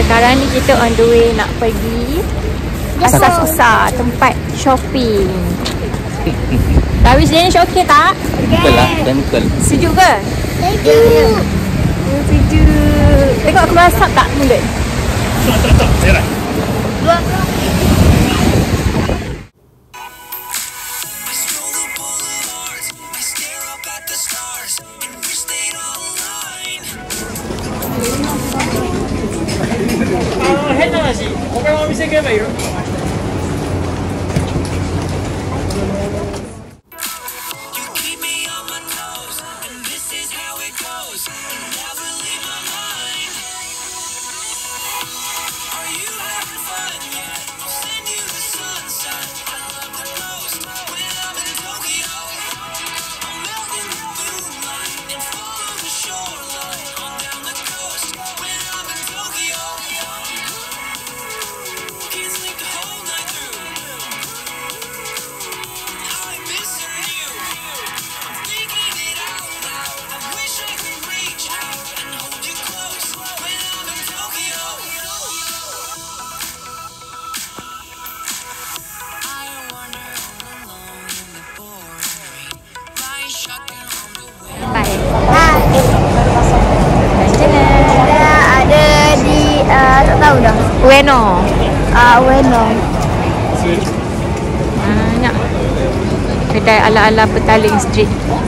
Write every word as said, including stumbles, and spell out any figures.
Sekarang ni kita on the way nak pergi Pasar Susah, tempat shopping. Tahu sini okey tak? Betul lah, betul. Sejuk ke? Sejuk. Sejuk. Tengok aku basah tak mulut? Tak, tak, tak. Saya nak. Ada di uh, tak tahu dah. Ueno. Ah, uh, Ueno. Banyak kedai ala-ala Petaling Street.